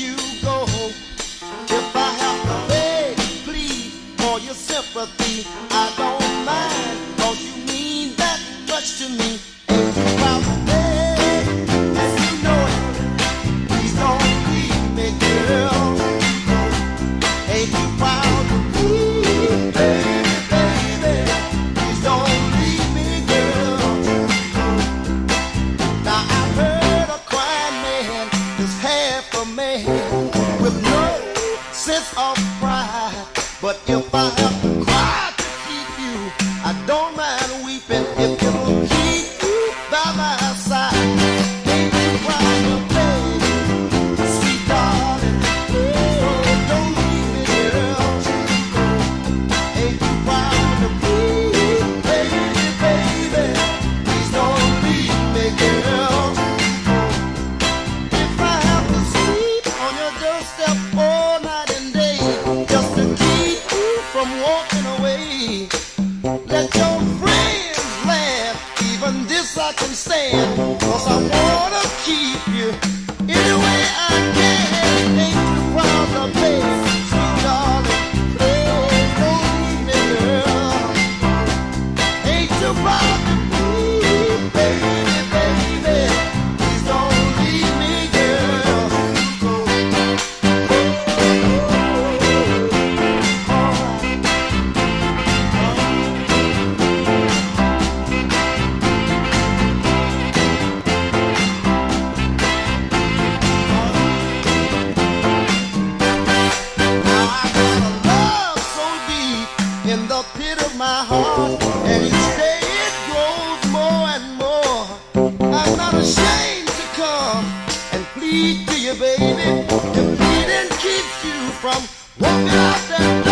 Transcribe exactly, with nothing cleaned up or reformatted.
you go. If I have to beg, plead for your sympathy, I don't mind, 'cause you mean that much to me. Ain't you proud to beg, and you know it? Please don't leave me, girl. Ain't you proud to plead, baby, baby? Please don't leave me, girl. Now I've heard a crying man is half a man with no sense of pride. But if I have to cry to keep you, I don't mind weeping if it'll keep you by my side. Ain't you proud to baby, sweet darling? Oh, don't leave me, girl. Ain't you proud to please, baby, baby? Please don't leave me, girl. If I have to sleep on your doorstep all night and day just to keep you from walking away, let your friends laugh, even this I can stand, 'cause I wanna keep you any way I can. Ain't you proud of me, sweet darling? Please don't leave me, girl. Ain't you proud of me, baby, baby? Please don't leave me, girl. In the pit of my heart, and each day it grows more and more. I'm not ashamed to come and plead to you, baby. If pleading keeps you from walking out that door.